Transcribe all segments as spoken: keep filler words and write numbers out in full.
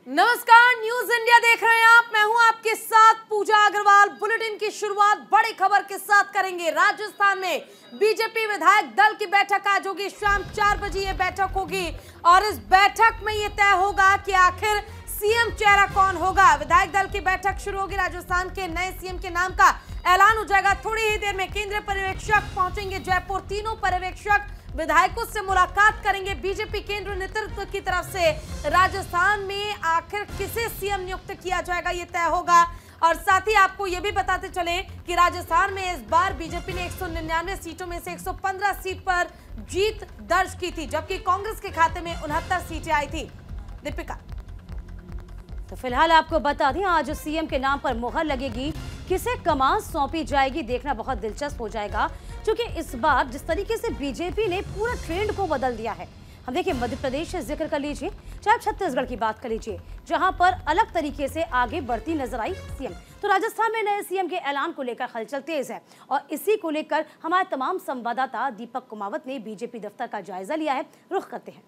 नमस्कार, news India देख रहे हैं आप। मैं हूं आपके साथ पूजा अग्रवाल। बुलेटिन की शुरुआत बड़ी खबर के साथ करेंगे। राजस्थान में बीजेपी विधायक दल की बैठक आज होगी। शाम चार बजे ये बैठक होगी और इस बैठक में ये तय होगा कि आखिर सीएम चेहरा कौन होगा। विधायक दल की बैठक शुरू होगी। राजस्थान के नए सीएम के नाम का ऐलान हो जाएगा थोड़ी ही देर में। केंद्रीय पर्यवेक्षक पहुंचेंगे जयपुर। तीनों पर्यवेक्षक विधायकों से मुलाकात करेंगे। बीजेपी केंद्र नेतृत्व की तरफ से राजस्थान में आखिर किसे सीएम नियुक्त किया जाएगा ये तय होगा। और साथ ही आपको ये भी बताते चले कि राजस्थान में इस बार बीजेपी ने एक सौ निन्यानवे सीटों में से एक सौ पंद्रह सीट पर जीत दर्ज की थी, जबकि कांग्रेस के खाते में उनहत्तर सीटें आई थी। दीपिका, तो फिलहाल आपको बता दें आज सीएम के नाम पर मुहर लगेगी, किसे कमान सौंपी जाएगी देखना बहुत दिलचस्प हो जाएगा, क्योंकि इस बार जिस तरीके से बीजेपी ने पूरा ट्रेंड को बदल दिया है। हम देखिए मध्य प्रदेश से जिक्र कर लीजिए, चाहे छत्तीसगढ़ की बात कर लीजिए, जहां पर अलग तरीके से आगे बढ़ती नजर आई सीएम, तो राजस्थान में नए सीएम के ऐलान को लेकर हलचल तेज है। और इसी को लेकर हमारे तमाम संवाददाता दीपक कुमावत ने बीजेपी दफ्तर का जायजा लिया है। रुख करते हैं।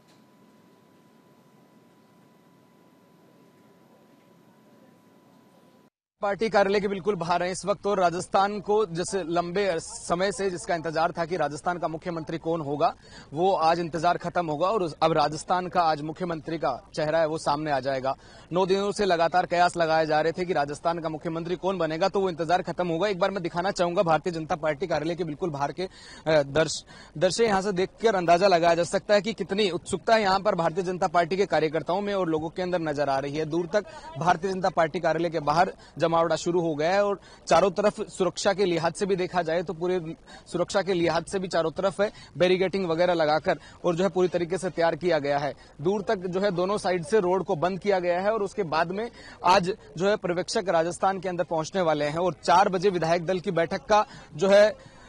पार्टी कार्यालय के बिल्कुल बाहर है इस वक्त। और राजस्थान को जैसे लंबे समय से जिसका इंतजार था कि राजस्थान का मुख्यमंत्री कौन होगा, वो आज इंतजार खत्म होगा और अब राजस्थान का आज मुख्यमंत्री का चेहरा है वो सामने आ जाएगा। नौ दिनों से लगातार कयास लगाए जा रहे थे कि राजस्थान का मुख्यमंत्री कौन बनेगा, तो वो इंतजार खत्म होगा। एक बार मैं दिखाना चाहूंगा भारतीय जनता पार्टी कार्यालय के बिल्कुल बाहर के दर्श दृश्य। यहाँ से देखकर अंदाजा लगाया जा सकता है कि कितनी उत्सुकता यहाँ पर भारतीय जनता पार्टी के कार्यकर्ताओं में और लोगों के अंदर नजर आ रही है। दूर तक भारतीय जनता पार्टी कार्यालय के बाहर जमावड़ा शुरू हो गया है और चारों तरफ सुरक्षा के लिहाज से भी देखा जाए तो पूरे सुरक्षा के लिहाज से भी चारों तरफ है बैरिकेटिंग वगैरह लगाकर और जो है पूरी तरीके से तैयार किया गया है। दूर तक जो है दोनों साइड से रोड को बंद किया गया है और उसके बाद में आज जो है पर्यवेक्षक राजस्थान के अंदर पहुंचने वाले हैं और चार बजे विधायक दल की बैठक का जो है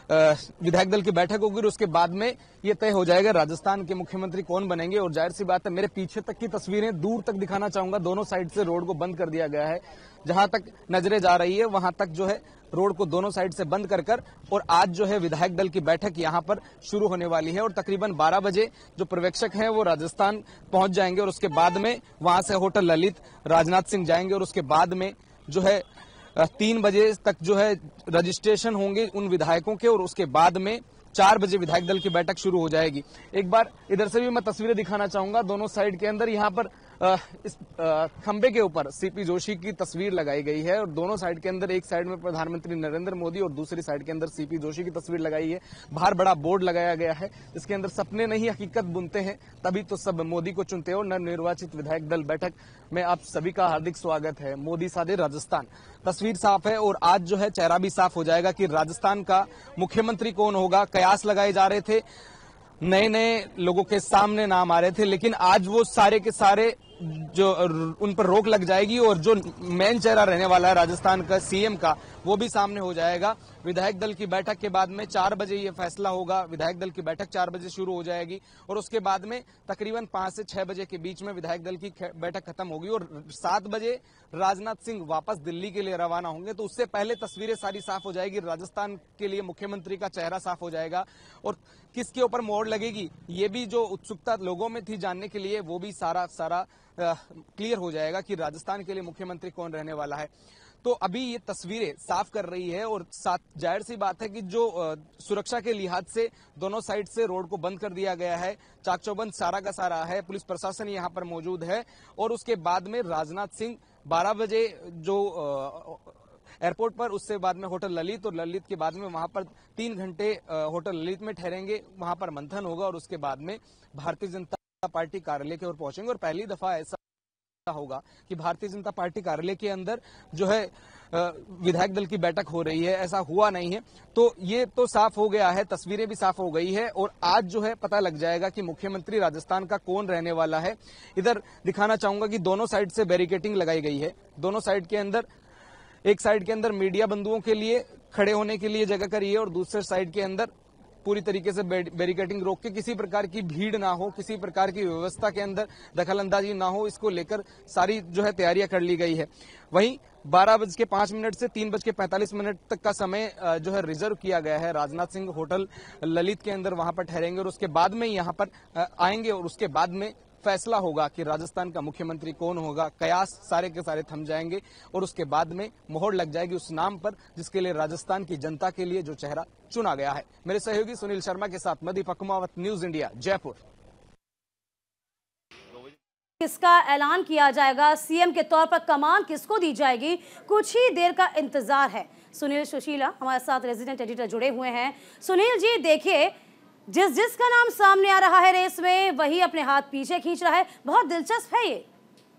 विधायक दल की बैठक होगी और उसके बाद में ये तय हो जाएगा राजस्थान के मुख्यमंत्री कौन बनेंगे। और जाहिर सी बात है, मेरे पीछे तक की तस्वीरें दूर तक दिखाना चाहूंगा। दोनों साइड से रोड को बंद कर दिया गया है। जहां तक नजरें जा रही है वहां तक जो है रोड को दोनों साइड से बंद कर कर और आज जो है विधायक दल की बैठक यहां पर शुरू होने वाली है। और तकरीबन बारह बजे जो पर्यवेक्षक हैं वो राजस्थान पहुंच जाएंगे और उसके बाद में वहां से होटल ललित राजनाथ सिंह जाएंगे और उसके बाद में जो है तीन बजे तक जो है रजिस्ट्रेशन होंगे उन विधायकों के और उसके बाद में चार बजे विधायक दल की बैठक शुरू हो जाएगी। एक बार इधर से भी मैं तस्वीरें दिखाना चाहूंगा। दोनों साइड के अंदर यहाँ पर आ, इस आ, खंबे के ऊपर सीपी जोशी की तस्वीर लगाई गई है और दोनों साइड के अंदर एक साइड में प्रधानमंत्री नरेंद्र मोदी और दूसरी साइड के अंदर सीपी जोशी की तस्वीर लगाई है। बाहर बड़ा बोर्ड लगाया गया है जिसके अंदर सपने नहीं हकीकत बुनते हैं, तभी तो सब मोदी को चुनते हो। नवनिर्वाचित विधायक दल बैठक में आप सभी का हार्दिक स्वागत है। मोदी साधे राजस्थान, तस्वीर साफ है और आज जो है चेहरा भी साफ हो जाएगा कि राजस्थान का मुख्यमंत्री कौन होगा। कयास लगाए जा रहे थे, नए नए लोगों के सामने नाम आ रहे थे, लेकिन आज वो सारे के सारे जो उन पर रोक लग जाएगी और जो मेन चेहरा रहने वाला है राजस्थान का सीएम का, वो भी सामने हो जाएगा। विधायक दल की बैठक के बाद में चार बजे ये फैसला होगा। विधायक दल की बैठक चार बजे शुरू हो जाएगी और उसके बाद में तकरीबन पांच से छह बजे के बीच में विधायक दल की बैठक खत्म होगी और सात बजे राजनाथ सिंह वापस दिल्ली के लिए रवाना होंगे। तो उससे पहले तस्वीरें सारी साफ हो जाएगी। राजस्थान के लिए मुख्यमंत्री का चेहरा साफ हो जाएगा और किसके ऊपर मोहर लगेगी, ये भी जो उत्सुकता लोगों में थी जानने के लिए, वो भी सारा सारा क्लियर हो जाएगा कि राजस्थान के लिए मुख्यमंत्री कौन रहने वाला है। तो अभी ये तस्वीरें साफ कर रही है और साथ जाहिर सी बात है कि जो सुरक्षा के लिहाज से दोनों साइड से रोड को बंद कर दिया गया है, चाक चौबंद सारा का सारा है, पुलिस प्रशासन यहाँ पर मौजूद है। और उसके बाद में राजनाथ सिंह बारह बजे जो एयरपोर्ट पर, उससे बाद में होटल ललित और ललित के बाद में वहां पर तीन घंटे होटल ललित में ठहरेंगे, वहां पर मंथन होगा और उसके बाद में भारतीय जनता पार्टी कार्यालय की ओर पहुंचेंगे। और पहली दफा ऐसा होगा कि भारतीय जनता पार्टी कार्यालय के अंदर जो है विधायक दल की बैठक हो रही है, ऐसा हुआ नहीं है। तो ये तो साफ हो गया है, तस्वीरें भी साफ हो गई है और आज जो है पता लग जाएगा कि मुख्यमंत्री राजस्थान का कौन रहने वाला है। इधर दिखाना चाहूंगा कि दोनों साइड से बैरिकेटिंग लगाई गई है। दोनों साइड के अंदर, एक साइड के अंदर मीडिया बंधुओं के लिए खड़े होने के लिए जगह करी है और दूसरे साइड के अंदर पूरी तरीके से बैरिकेटिंग रोक के किसी प्रकार की भीड़ ना हो, किसी प्रकार की व्यवस्था के अंदर दखल अंदाजी ना हो, इसको लेकर सारी जो है तैयारियां कर ली गई है। वहीं बारह बज के पांच मिनट से तीन बज के पैंतालीस मिनट तक का समय जो है रिजर्व किया गया है। राजनाथ सिंह होटल ललित के अंदर वहां पर ठहरेंगे और उसके बाद में यहां पर आएंगे और उसके बाद में फैसला होगा कि राजस्थान का मुख्यमंत्री कौन होगा, कयास सारे के सारे थम जाएंगे और उसके बाद में मोहर लग जाएगी उस नाम पर जिसके लिए राजस्थान की जनता के लिए जो चेहरा चुना गया है। मेरे सहयोगी सुनील शर्मा के साथ मदीप कुमावत, न्यूज इंडिया, जयपुर। किसका ऐलान किया जाएगा, सीएम के तौर पर कमान किसको दी जाएगी, कुछ ही देर का इंतजार है। सुनील सुशीला हमारे साथ रेजिडेंट एडिटर जुड़े हुए हैं। सुनील जी, देखिए जिस जिसका नाम सामने आ रहा है रेस में वही अपने हाथ पीछे खींच रहा है, बहुत दिलचस्प है ये।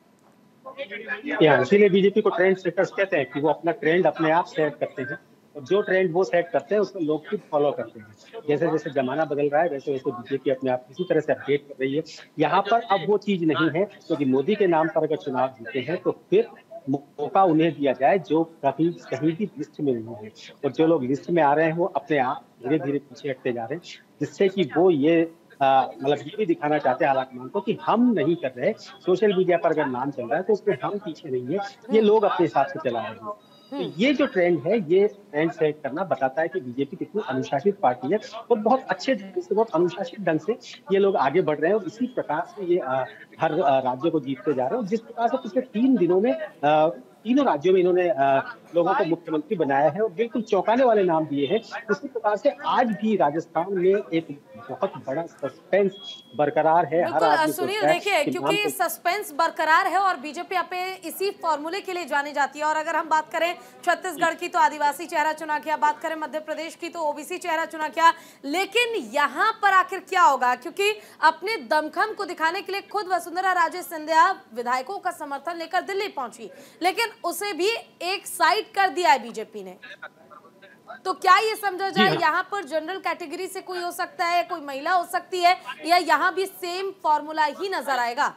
इसीलिए बीजेपी को ट्रेंड सेटर्स कहते हैं कि वो अपना ट्रेंड अपने आप सेट करते हैं और जो ट्रेंड वो सेट करते हैं उसको लोग भी फॉलो करते हैं। जैसे जैसे जमाना बदल रहा है वैसे वैसे बीजेपी अपने आप इसी तरह से अपडेट कर रही है। यहाँ पर अब वो चीज नहीं है क्योंकि तो मोदी के नाम पर अगर चुनाव जीते हैं तो फिर मौका उन्हें दिया जाए जो कभी कहीं भी लिस्ट में नहीं है, और जो लोग लिस्ट में आ रहे हैं वो अपने आप धीरे धीरे पीछे हटते जा रहे हैं, जिससे कि वो ये मतलब ये भी दिखाना चाहते हैं हालांकि को कि हम नहीं कर रहे। सोशल मीडिया पर अगर नाम चल रहा है तो उसमें हम पीछे नहीं है, ये लोग अपने हिसाब से चला रहे हैं। तो ये जो ट्रेंड है, ये ट्रेंड सेट करना बताता है कि बीजेपी कितनी अनुशासित पार्टी है और बहुत अच्छे ढंग से, बहुत अनुशासित ढंग से ये लोग आगे बढ़ रहे हैं और इसी प्रकार से ये आ, हर आ, राज्य को जीतते जा रहे हैं। जिस प्रकार से पिछले तीन दिनों में आ, तीनों राज्यों में इन्होंने लोगों को मुख्यमंत्री बनाया है और बिल्कुल चौंकाने वाले नाम दिए हैं, उसी प्रकार से आज भी राजस्थान में एक बहुत बड़ा सस्पेंस बरकरार है। हर आदमी सुनील देखिए, क्योंकि सस्पेंस बरकरार है और बीजेपी अपने इसी फॉर्मूले के लिए जानी जाती है। और अगर हम बात करें छत्तीसगढ़ की तो आदिवासी चेहरा चुना किया, बात करें मध्य प्रदेश की तो ओबीसी चेहरा चुना किया, लेकिन यहाँ पर आखिर क्या होगा? क्योंकि अपने दमखम को दिखाने के लिए खुद वसुंधरा राजे सिंधिया विधायकों का समर्थन लेकर दिल्ली पहुंची, लेकिन उसे भी एक साइड कर दिया है बीजेपी ने। तो क्या ये समझा जाए यहाँ पर जनरल कैटेगरी से कोई हो सकता है, कोई महिला हो सकती है, या यहाँ भी सेम फॉर्मूला ही नजर आएगा?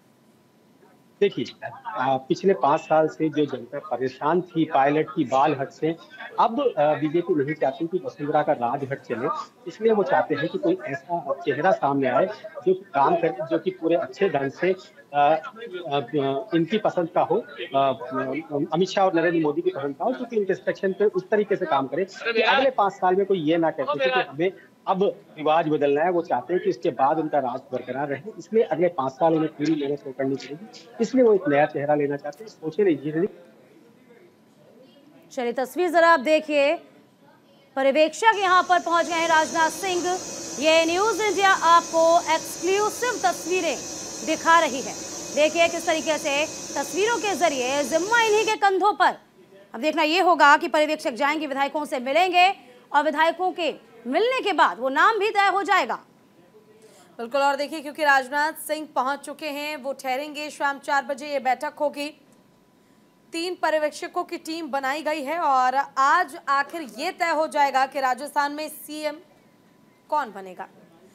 देखिए, पिछले पांच साल से जो जनता परेशान थी पायलट की बाल हट से, अब बीजेपी नहीं चाहती कि वसुंधरा का राजहट चले, इसलिए वो चाहते हैं कि कोई ऐसा चेहरा सामने आए जो काम करे, जो कि पूरे अच्छे ढंग से आ, आ, इनकी पसंद का हो, अमित शाह और नरेंद्र मोदी की पसंद का हो, क्योंकि इनके सेक्शन पे उस तरीके से काम करे कि अगले पांच साल में कोई ये ना कहते कि हमें अब रिवाज बदलना है। वो चाहते हैं कि इसके बाद उनका राज बरकरार रहे, इसलिए अगले पांच साल उन्हें पूरी मेहनत करनी पड़ेगी, इसलिए वो एक नया चेहरा लेना चाहते हैं। Social engineering. चलिए तस्वीर जरा आप देखिए, पर्यवेक्षक यहाँ पर पहुंच गए हैं राजनाथ सिंह। ये न्यूज इंडिया आपको एक्सक्लूसिव तस्वीरें दिखा रही है। देखिए किस तरीके से तस्वीरों के जरिए जिम्मा इन्हीं के कंधों पर। अब देखना ये होगा कि पर्यवेक्षक जाएंगे, विधायकों से मिलेंगे और विधायकों के मिलने के बाद वो नाम भी तय हो जाएगा। बिल्कुल, और देखिए क्योंकि राजनाथ सिंह पहुंच चुके हैं, वो ठहरेंगे शाम चार बजे ये बैठक होगी। तीन पर्यवेक्षकों की टीम बनाई गई है और आज आखिर ये तय हो जाएगा कि राजस्थान में सीएम कौन बनेगा।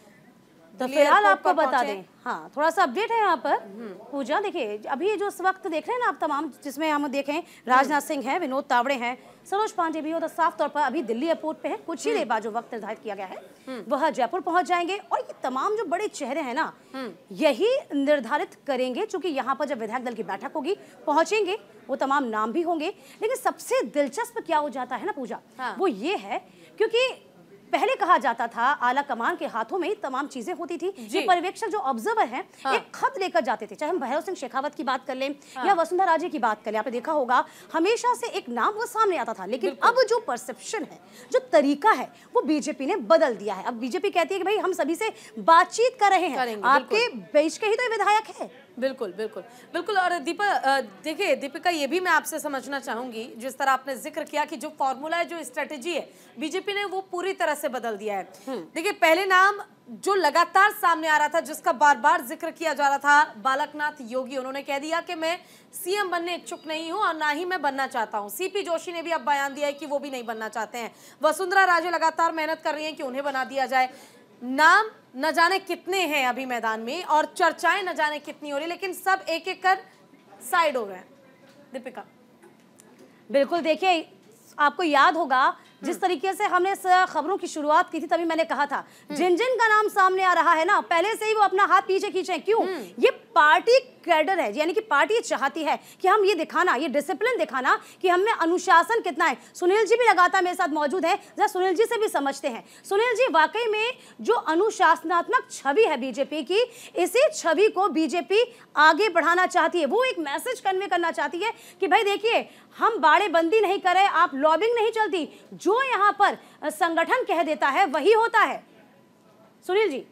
तो फिलहाल आपको बता दें, हाँ थोड़ा सा अपडेट है यहाँ पर पूजा। देखिए अभी जो इस वक्त देख रहे हैं ना आप तमाम, जिसमें हम देखें राजनाथ सिंह हैं, विनोद तावड़े हैं, सरोज पांडे भी, और साफ तौर पर अभी दिल्ली एयरपोर्ट पे है। कुछ ही देर बाद जो वक्त निर्धारित किया गया है वह जयपुर पहुंच जाएंगे और ये तमाम जो बड़े चेहरे हैं ना यही निर्धारित करेंगे। चूंकि यहाँ पर जब विधायक दल की बैठक होगी पहुंचेंगे वो तमाम नाम भी होंगे। लेकिन सबसे दिलचस्प क्या हो जाता है ना पूजा, हाँ। वो ये है क्योंकि पहले कहा जाता था आला कमान के हाथों में ही तमाम चीजें होती थी। ये पर्यवेक्षक जो ऑब्जर्वर हैं हाँ। एक खत लेकर जाते थे, चाहे हम भैरव सिंह शेखावत की बात कर लें हाँ। या वसुंधरा राजे की बात कर लें, आपने देखा होगा हमेशा से एक नाम वो सामने आता था। लेकिन अब जो परसेप्शन है, जो तरीका है, वो बीजेपी ने बदल दिया है। अब बीजेपी कहती है कि भाई हम सभी से बातचीत कर रहे हैं, आपके बीच के ही तो विधायक है। बिल्कुल बिल्कुल बिल्कुल। और दीपा देखिए दीपिका, ये भी मैं आपसे समझना चाहूंगी, जिस तरह आपने जिक्र किया कि जो फॉर्मूला है, जो स्ट्रेटेजी है, बीजेपी ने वो पूरी तरह से बदल दिया है। देखिए पहले नाम जो लगातार सामने आ रहा था, जिसका बार बार जिक्र किया जा रहा था, बालकनाथ योगी, उन्होंने कह दिया कि मैं सीएम बनने इच्छुक नहीं हूं और ना ही मैं बनना चाहता हूं। सीपी जोशी ने भी अब बयान दिया है कि वो भी नहीं बनना चाहते हैं। वसुंधरा राजे लगातार मेहनत कर रही हैं कि उन्हें बना दिया जाए। नाम न जाने कितने हैं अभी मैदान में और चर्चाएं न जाने कितनी हो रही, लेकिन सब एक एक कर साइड हो रहे हैं। दीपिका बिल्कुल, देखिए आपको याद होगा जिस तरीके से हमने इस खबरों की शुरुआत की थी, तभी मैंने कहा था जिन जिन का नाम सामने आ रहा है ना, पहले से ही वो अपना हाथ पीछे खींचे। क्यों? ये पार्टी कैडर है, यानी कि पार्टी चाहती है कि हम ये दिखाना, ये डिसिप्लिन दिखाना कि हम में अनुशासन कितना है। सुनील जी भी लगातार मेरे साथ मौजूद है, जरा सुनील जी से भी समझते हैं। सुनील जी, वाकई में जो अनुशासनात्मक छवि है बीजेपी की, इसी छवि को बीजेपी आगे बढ़ाना चाहती है। वो एक मैसेज कन्वे करना चाहती है कि भाई देखिए, हम बाड़ेबंदी नहीं कर रहे, आप लॉबिंग नहीं चलती, जो यहाँ पर संगठन कह देता है वही होता है। सुनील जी,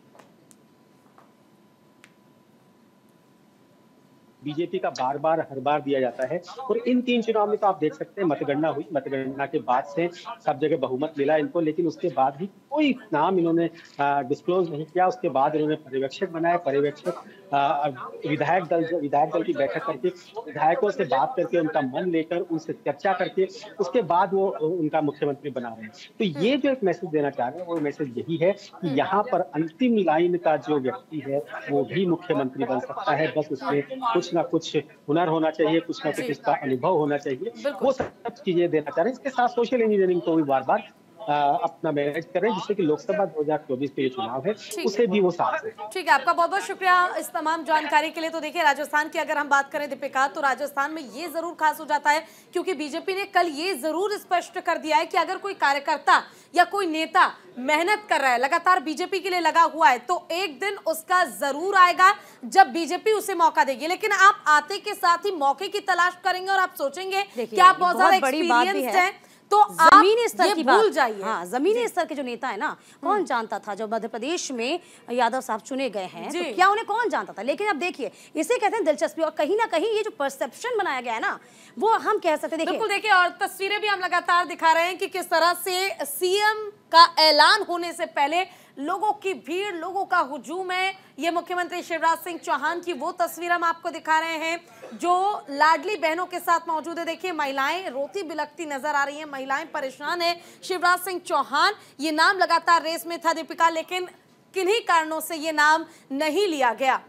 बीजेपी का बार बार हर बार दिया जाता है, और इन तीन चुनाव में तो आप देख सकते हैं मतगणना हुई, मतगणना के बाद से सब जगह बहुमत मिला इनको, लेकिन उसके बाद भी कोई नाम इन्होंने डिस्क्लोज नहीं किया। उसके बाद इन्होंने पर्यवेक्षक बनाया, पर्यवेक्षक विधायक दल विधायक दल की बैठक करके विधायकों से बात करके उनका मन लेकर उनसे चर्चा करके उसके बाद वो उनका मुख्यमंत्री बना रहे हैं। तो ये जो एक मैसेज देना चाह रहे हैं वो मैसेज यही है कि यहाँ पर अंतिम लाइन का जो व्यक्ति है वो भी मुख्यमंत्री बन सकता है, बस उसमें कुछ ना कुछ हुनर होना चाहिए, कुछ ना कुछ उसका अनुभव होना चाहिए, वो सब चीजें देना चाह रहे हैं। इसके साथ सोशल इंजीनियरिंग को भी बार बार आ, अपना मैनेज करें, जिससे कि लोकसभा दो हज़ार चौबीस के ये चुनाव है उसे भी वो साथ है। ठीक है, आपका बहुत बहुत शुक्रिया इस तमाम जानकारी के लिए। तो देखिए, राजस्थान की अगर हम बात करें दीपिका, तो राजस्थान में ये जरूर खास हो जाता है क्योंकि बीजेपी ने कल ये जरूर स्पष्ट कर दिया है कि अगर कोई कार्यकर्ता या कोई नेता मेहनत कर रहा है, लगातार बीजेपी के लिए लगा हुआ है, तो एक दिन उसका जरूर आएगा जब बीजेपी उसे मौका देगी। लेकिन आप आते के साथ ही मौके की तलाश करेंगे और आप सोचेंगे कि आप बहुत ज्यादा एक्सपीरियंस्ड हैं, तो जमीनी स्तर की भूल बात जाइए। हाँ, जमीनी स्तर के जो नेता है ना, कौन जानता था जब मध्य प्रदेश में यादव साहब चुने गए हैं, तो क्या उन्हें कौन जानता था। लेकिन अब देखिए, इसे कहते हैं दिलचस्पी, और कहीं ना कहीं ये जो परसेप्शन बनाया गया है ना, वो हम कह सकते हैं। देखिए बिल्कुल, देखिए, और तस्वीरें भी हम लगातार दिखा रहे हैं कि किस तरह से सीएम का ऐलान होने से पहले लोगों की भीड़, लोगों का हुजूम है। ये मुख्यमंत्री शिवराज सिंह चौहान की वो तस्वीर हम आपको दिखा रहे हैं जो लाडली बहनों के साथ मौजूद है। देखिए, महिलाएं रोती बिलखती नजर आ रही हैं, महिलाएं परेशान हैं। शिवराज सिंह चौहान ये नाम लगातार रेस में था दीपिका, लेकिन किन्हीं कारणों से ये नाम नहीं लिया गया।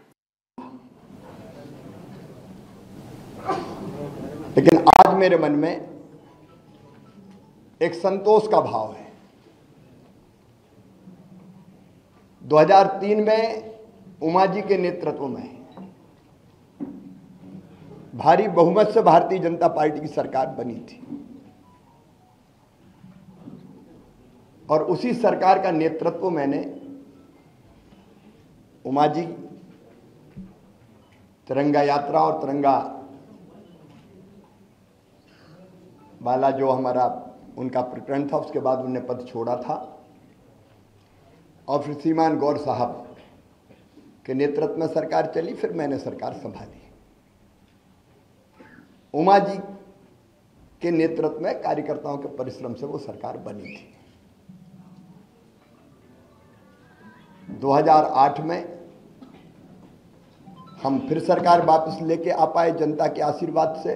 लेकिन आज मेरे मन में एक संतोष का भाव है। दो हज़ार तीन में उमा जी के नेतृत्व में भारी बहुमत से भारतीय जनता पार्टी की सरकार बनी थी, और उसी सरकार का नेतृत्व मैंने उमा जी तिरंगा यात्रा और तिरंगा वाला जो हमारा उनका प्रकरण था, उसके बाद उन्होंने पद छोड़ा था, और फिर श्रीमान गौर साहब के नेतृत्व में सरकार चली, फिर मैंने सरकार संभाली। उमा जी के नेतृत्व में कार्यकर्ताओं के परिश्रम से वो सरकार बनी थी। दो हज़ार आठ में हम फिर सरकार वापस लेके आ पाए जनता के आशीर्वाद से।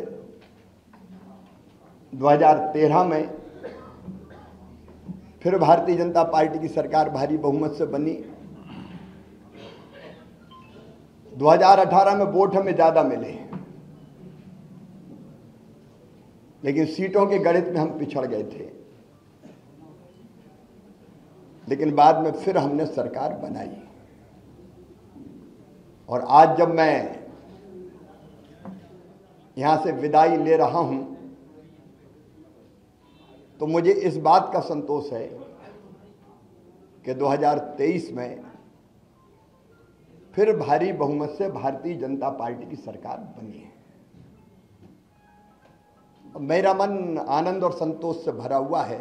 दो हज़ार तेरह में फिर भारतीय जनता पार्टी की सरकार भारी बहुमत से बनी। दो हज़ार अठारह में वोट हमें ज्यादा मिले, लेकिन सीटों के गणित में हम पिछड़ गए थे। लेकिन बाद में फिर हमने सरकार बनाई, और आज जब मैं यहां से विदाई ले रहा हूं तो मुझे इस बात का संतोष है कि दो हज़ार तेईस में फिर भारी बहुमत से भारतीय जनता पार्टी की सरकार बनी है। मेरा मन आनंद और संतोष से भरा हुआ है।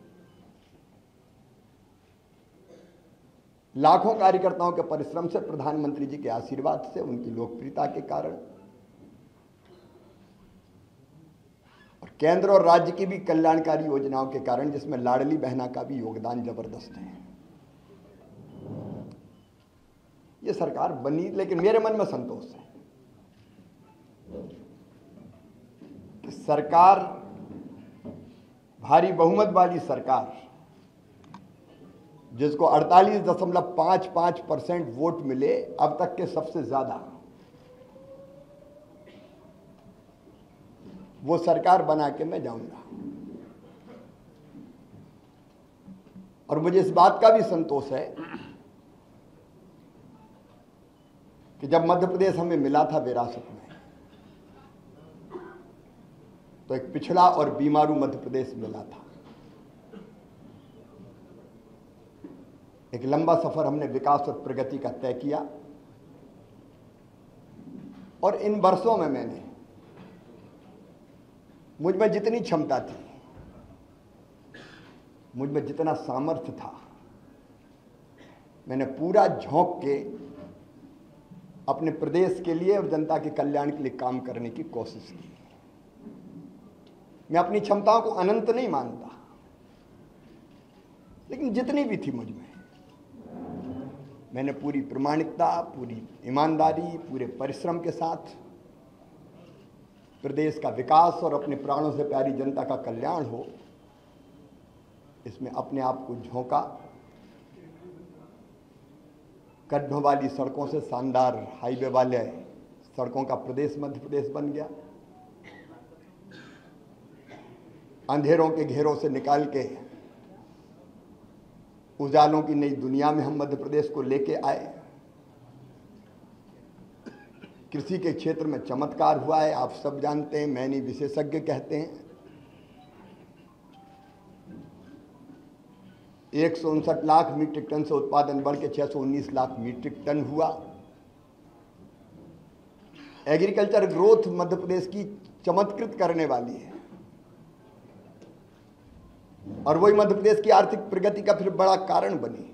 लाखों कार्यकर्ताओं के परिश्रम से, प्रधानमंत्री जी के आशीर्वाद से, उनकी लोकप्रियता के कारण, और केंद्र और राज्य की भी कल्याणकारी योजनाओं के कारण, जिसमें लाडली बहना का भी योगदान जबरदस्त है, ये सरकार बनी। लेकिन मेरे मन में संतोष है कि सरकार, भारी बहुमत वाली सरकार, जिसको अड़तालीस दशमलव पाँच पाँच परसेंट वोट मिले, अब तक के सबसे ज्यादा, वो सरकार बना के मैं जाऊंगा। और मुझे इस बात का भी संतोष है कि जब मध्य प्रदेश हमें मिला था विरासत में, तो एक पिछड़ा और बीमारू मध्य प्रदेश मिला था। एक लंबा सफर हमने विकास और प्रगति का तय किया, और इन वर्षों में मैंने, मुझ में जितनी क्षमता थी, मुझ में जितना सामर्थ्य था, मैंने पूरा झोंक के अपने प्रदेश के लिए और जनता के कल्याण के लिए काम करने की कोशिश की। मैं अपनी क्षमताओं को अनंत नहीं मानता, लेकिन जितनी भी थी मुझ में, मैंने पूरी प्रामाणिकता, पूरी ईमानदारी, पूरे परिश्रम के साथ प्रदेश का विकास और अपने प्राणों से प्यारी जनता का कल्याण हो, इसमें अपने आप को झोंका। गड्ढों वाली सड़कों से शानदार हाईवे वाले सड़कों का प्रदेश मध्य प्रदेश बन गया। अंधेरों के घेरों से निकाल के उजालों की नई दुनिया में हम मध्य प्रदेश को लेके आए। कृषि के क्षेत्र में चमत्कार हुआ है, आप सब जानते हैं, मैं नहीं विशेषज्ञ कहते हैं। एक सौ उनसठ लाख मीट्रिक टन से उत्पादन बढ़ के छह सौ उन्नीस लाख मीट्रिक टन हुआ। एग्रीकल्चर ग्रोथ मध्य प्रदेश की चमत्कृत करने वाली है, और वही मध्य प्रदेश की आर्थिक प्रगति का फिर बड़ा कारण बनी।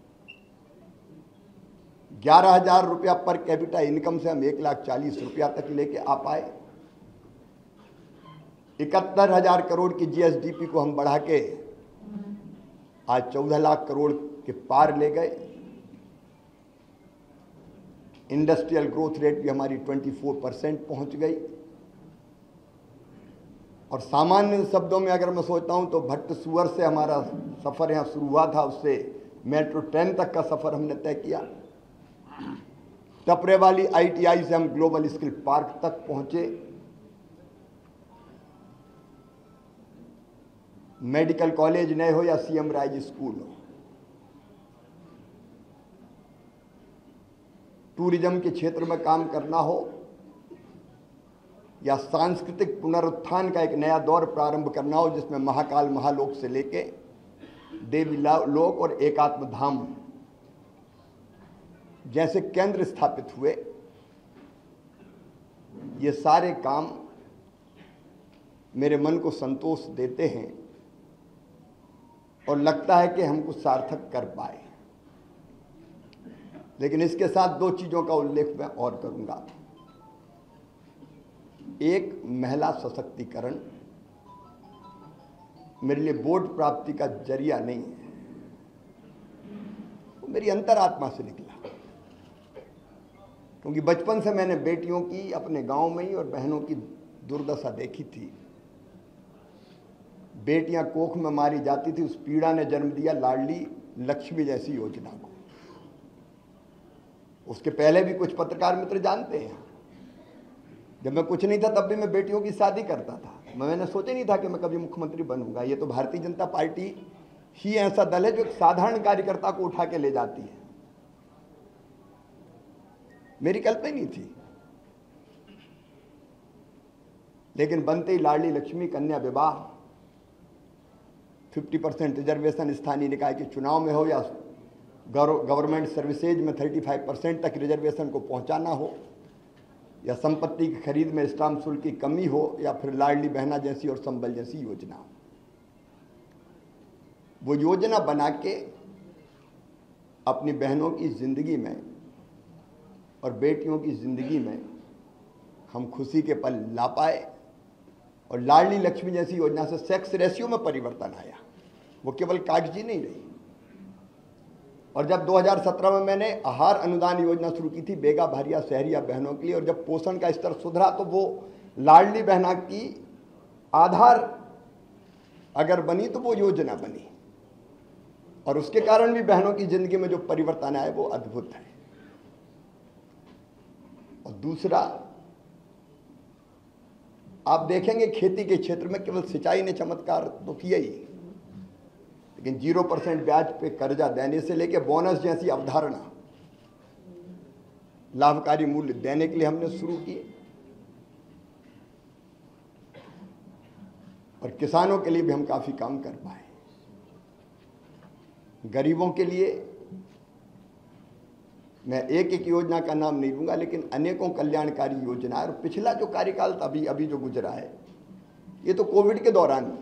ग्यारह हजार रुपया पर कैपिटा इनकम से हम एक लाख चालीस रुपया तक लेके आ पाए। इकहत्तर हजार करोड़ की जीएसडीपी को हम बढ़ा के आज चौदह लाख करोड़ के पार ले गए। इंडस्ट्रियल ग्रोथ रेट भी हमारी चौबीस परसेंट पहुंच गई। और सामान्य शब्दों में अगर मैं सोचता हूं तो भट्ट सुअर से हमारा सफर यहां शुरू हुआ था, उससे मेट्रो ट्रेन तक का सफर हमने तय किया। टपरे वाली आईटीआई से हम ग्लोबल स्किल पार्क तक पहुंचे। मेडिकल कॉलेज नए हो या सीएम राइज स्कूल हो, टूरिज्म के क्षेत्र में काम करना हो या सांस्कृतिक पुनरुत्थान का एक नया दौर प्रारंभ करना हो, जिसमें महाकाल महालोक से लेके देवी लोक और एकात्म धाम जैसे केंद्र स्थापित हुए, ये सारे काम मेरे मन को संतोष देते हैं और लगता है कि हम कुछ सार्थक कर पाए। लेकिन इसके साथ दो चीजों का उल्लेख मैं और करूंगा। एक, महिला सशक्तिकरण मेरे लिए वोट प्राप्ति का जरिया नहीं है, वो मेरी अंतरात्मा से निकला। क्योंकि बचपन से मैंने बेटियों की अपने गांव में ही और बहनों की दुर्दशा देखी थी। बेटियां कोख में मारी जाती थी, उस पीड़ा ने जन्म दिया लाडली लक्ष्मी जैसी योजना को। उसके पहले भी कुछ पत्रकार मित्र जानते हैं, जब मैं कुछ नहीं था तब भी मैं बेटियों की शादी करता था। मैंने सोचा नहीं था कि मैं कभी मुख्यमंत्री बनूंगा। ये तो भारतीय जनता पार्टी ही ऐसा दल है जो एक साधारण कार्यकर्ता को उठा के ले जाती है। मेरी कल्पना नहीं थी, लेकिन बनते ही लाडली लक्ष्मी कन्या विवाह, पचास परसेंट रिजर्वेशन स्थानीय निकाय के चुनाव में हो या गवर्नमेंट सर्विसेज में पैंतीस परसेंट तक रिजर्वेशन को पहुंचाना हो, या संपत्ति की खरीद में स्टाम्प शुल्क की कमी हो, या फिर लाडली बहना जैसी और संबल जैसी योजना हो। वो योजना बना के अपनी बहनों की जिंदगी में और बेटियों की जिंदगी में हम खुशी के पल ला पाए। और लाडली लक्ष्मी जैसी योजना से सेक्स रेशियो में परिवर्तन आया, वो केवल कागजी नहीं रही। और जब दो हज़ार सत्रह में मैंने आहार अनुदान योजना शुरू की थी बेगा भारिया शहरिया बहनों के लिए, और जब पोषण का स्तर सुधरा तो वो लाडली बहना की आधार अगर बनी तो वो योजना बनी, और उसके कारण भी बहनों की जिंदगी में जो परिवर्तन आया वो अद्भुत है। और दूसरा, आप देखेंगे खेती के क्षेत्र में केवल सिंचाई ने चमत्कार तो किया ही, लेकिन जीरो परसेंट ब्याज पे कर्जा देने से लेके बोनस जैसी अवधारणा लाभकारी मूल्य देने के लिए हमने शुरू किए और किसानों के लिए भी हम काफ़ी काम कर पाए। गरीबों के लिए मैं एक एक योजना का नाम नहीं लूंगा, लेकिन अनेकों कल्याणकारी योजना। और पिछला जो कार्यकाल था अभी अभी जो गुजरा है, ये तो कोविड के दौरान,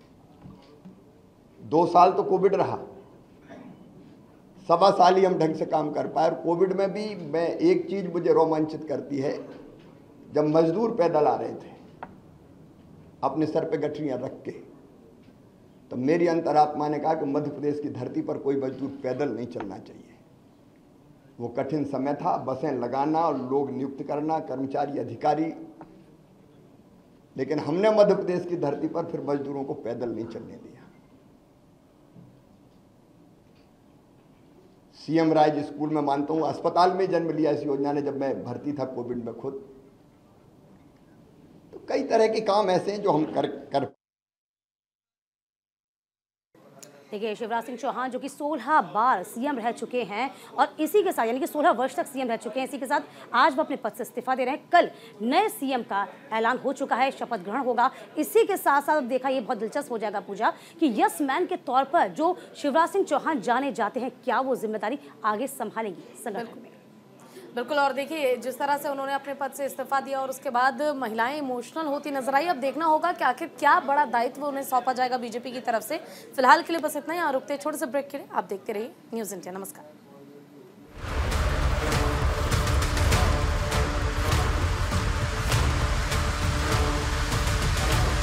दो साल तो कोविड रहा, सवा साल ही हम ढंग से काम कर पाए। और कोविड में भी मैं एक चीज़ मुझे रोमांचित करती है, जब मजदूर पैदल आ रहे थे अपने सर पे गठरियाँ रख के, तो मेरी अंतरात्मा ने कहा कि मध्य प्रदेश की धरती पर कोई मजदूर पैदल नहीं चलना चाहिए। वो कठिन समय था, बसें लगाना और लोग नियुक्त करना, कर्मचारी अधिकारी, लेकिन हमने मध्य प्रदेश की धरती पर फिर मजदूरों को पैदल नहीं चलने दिया। सीएम राज स्कूल में मानता हूं अस्पताल में जन्म लिया इस योजना ने, जब मैं भर्ती था कोविड में खुद। तो कई तरह के काम ऐसे हैं जो हम कर कर देखिए, शिवराज सिंह चौहान जो कि सोलह बार सीएम रह चुके हैं और इसी के साथ यानी कि सोलह वर्ष तक सीएम रह चुके हैं, इसी के साथ आज वो अपने पद से इस्तीफा दे रहे हैं। कल नए सीएम का ऐलान हो चुका है, शपथ ग्रहण होगा। इसी के साथ साथ देखा, ये बहुत दिलचस्प हो जाएगा पूजा कि यस मैन के तौर पर जो शिवराज सिंह चौहान जाने जाते हैं, क्या वो जिम्मेदारी आगे संभालेंगी संगठन में। बिल्कुल, और देखिए जिस तरह से उन्होंने अपने पद से इस्तीफा दिया और उसके बाद महिलाएं इमोशनल होती नजर आई। अब देखना होगा कि आखिर क्या बड़ा दायित्व उन्हें सौंपा जाएगा बीजेपी की तरफ से। फिलहाल के लिए बस इतना ही। यहाँ रुकते छोटे से ब्रेक के लिए आप देखते रहिए न्यूज़ इंडिया। नमस्कार।